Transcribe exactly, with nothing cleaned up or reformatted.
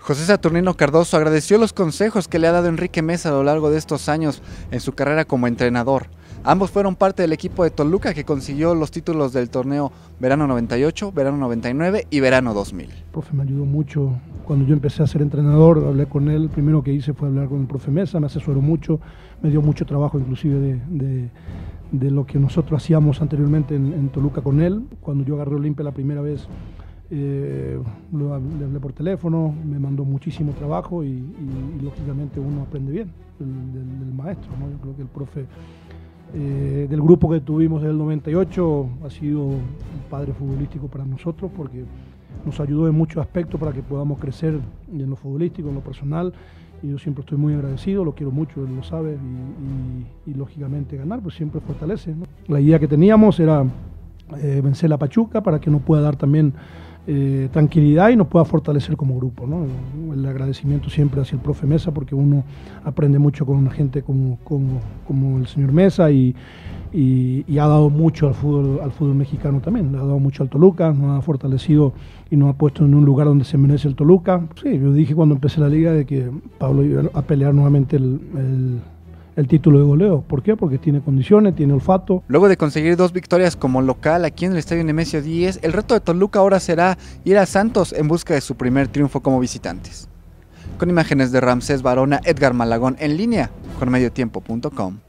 José Saturnino Cardoso agradeció los consejos que le ha dado Enrique Meza a lo largo de estos años en su carrera como entrenador. Ambos fueron parte del equipo de Toluca que consiguió los títulos del torneo Verano noventa y ocho, Verano noventa y nueve y Verano dos mil. El profe me ayudó mucho cuando yo empecé a ser entrenador, hablé con él, lo primero que hice fue hablar con el profe Meza, me asesoró mucho, me dio mucho trabajo inclusive de, de, de lo que nosotros hacíamos anteriormente en, en Toluca con él. Cuando yo agarré Olimpia la primera vez, Eh, le hablé por teléfono, me mandó muchísimo trabajo y, y, y lógicamente uno aprende bien del, del, del maestro, ¿no? Yo creo que el profe eh, del grupo que tuvimos del noventa y ocho ha sido un padre futbolístico para nosotros porque nos ayudó en muchos aspectos para que podamos crecer en lo futbolístico, en lo personal, y yo siempre estoy muy agradecido, lo quiero mucho, él lo sabe, y, y, y lógicamente ganar pues siempre fortalece, ¿no? La idea que teníamos era eh, vencer a Pachuca para que nos pueda dar también Eh, tranquilidad y nos pueda fortalecer como grupo, ¿no? El agradecimiento siempre hacia el profe Meza porque uno aprende mucho con una gente como, como, como el señor Meza y, y, y ha dado mucho al fútbol, al fútbol mexicano también, le ha dado mucho al Toluca, nos ha fortalecido y nos ha puesto en un lugar donde se merece el Toluca. Sí, yo dije cuando empecé la liga de que Pablo iba a pelear nuevamente el, el el título de goleo. ¿Por qué? Porque tiene condiciones, tiene olfato. Luego de conseguir dos victorias como local aquí en el Estadio Nemesio diez, el reto de Toluca ahora será ir a Santos en busca de su primer triunfo como visitantes. Con imágenes de Ramsés Barona, Edgar Malagón en línea con mediotiempo punto com.